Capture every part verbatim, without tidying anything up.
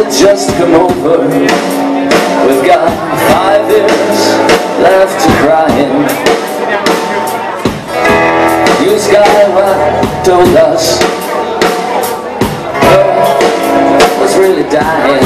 said just come over, we've got five years left to cry in. You Skyway told us Earth was really dying,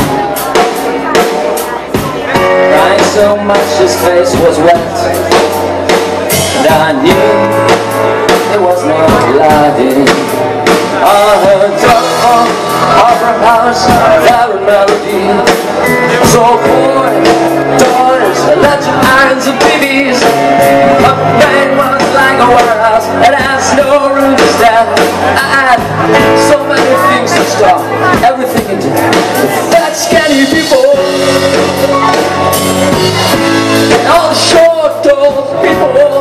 crying so much his face was wet, and I knew it was not lying. I heard talk opera house, loud melody. So boy, daughters, let your irons and babies. A brain was like a warehouse that has no room to stand. I had so many things to stop, everything into that skinny people. And all the short-toed people.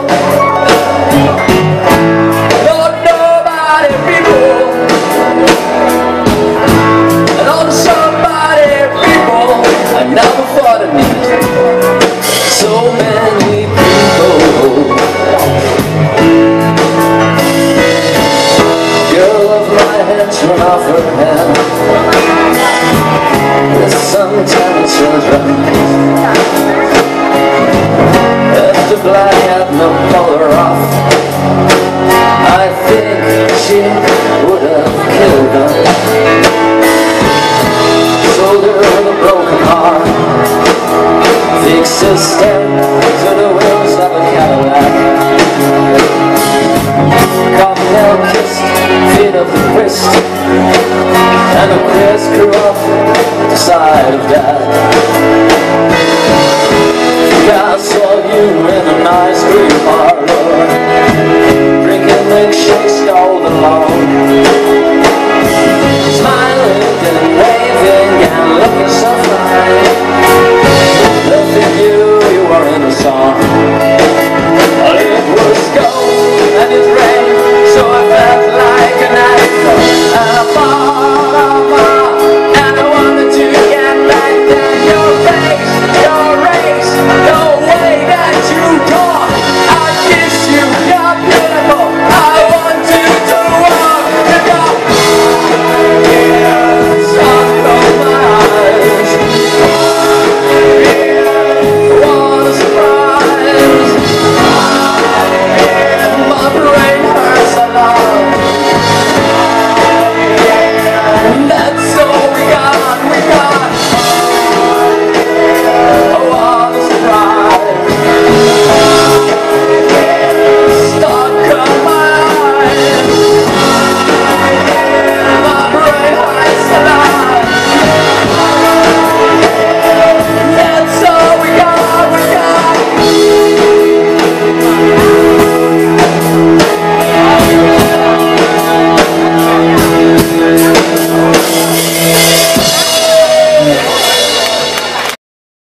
So many people. Girl of my hands run off her hand with some tiny children. If the black had no color off, I think she would have killed them. Sold her with a broken heart, fixed his step to the wheels of a Cadillac. Cocktail kissed feet of the wrist, and the quiz grew up the side of Dad. I saw you in an ice cream parlor, drinking milkshakes all day long.